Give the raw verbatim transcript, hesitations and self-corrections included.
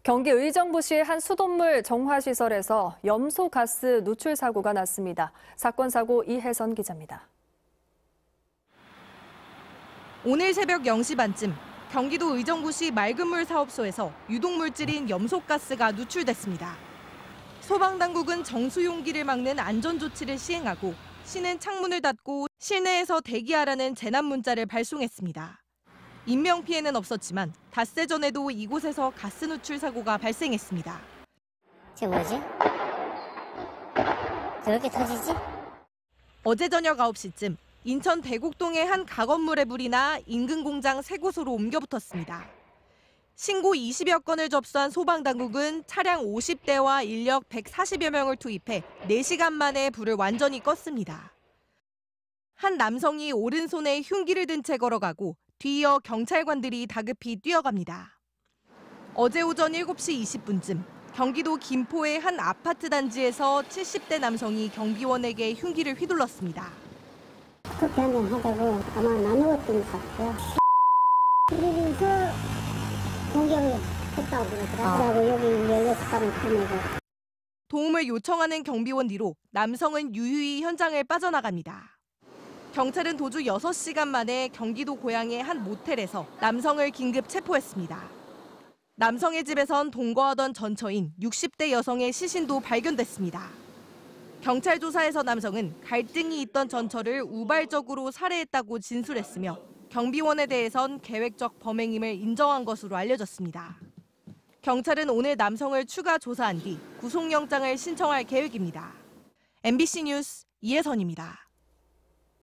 경기 의정부시의 한 수돗물 정화시설에서 염소 가스 누출 사고가 났습니다. 사건 사고 이혜선 기자입니다. 오늘 새벽 영 시 반쯤 경기도 의정부시 맑은물 사업소에서 유독물질인 염소가스가 누출됐습니다. 소방당국은 정수용기를 막는 안전조치를 시행하고 시는 창문을 닫고 실내에서 대기하라는 재난 문자를 발송했습니다. 인명피해는 없었지만 닷새 전에도 이곳에서 가스 누출 사고가 발생했습니다. 이게 뭐지? 저렇게 터지지? 어제 저녁 아홉 시쯤 인천 대곡동의 한 가건물에 불이 나 인근 공장 세 곳으로 옮겨 붙었습니다. 신고 이십여 건을 접수한 소방당국은 차량 오십 대와 인력 백사십여 명을 투입해 네 시간 만에 불을 완전히 껐습니다. 한 남성이 오른손에 흉기를 든 채 걸어가고 뒤이어 경찰관들이 다급히 뛰어갑니다. 어제 오전 일곱 시 이십 분쯤 경기도 김포의 한 아파트 단지에서 칠십 대 남성이 경비원에게 흉기를 휘둘렀습니다. 커피 한잔 하자고 아마 나누었던 것 같아요. 그래서 공격을 했다고 그러더라고요. 아. 여기 열여섯 가는 편이고. 도움을 요청하는 경비원 뒤로 남성은 유유히 현장을 빠져나갑니다. 경찰은 도주 여섯 시간 만에 경기도 고양의 한 모텔에서 남성을 긴급 체포했습니다. 남성의 집에선 동거하던 전처인 육십 대 여성의 시신도 발견됐습니다. 경찰 조사에서 남성은 갈등이 있던 전처를 우발적으로 살해했다고 진술했으며 경비원에 대해선 계획적 범행임을 인정한 것으로 알려졌습니다. 경찰은 오늘 남성을 추가 조사한 뒤 구속영장을 신청할 계획입니다. 엠비씨 뉴스 이혜선입니다.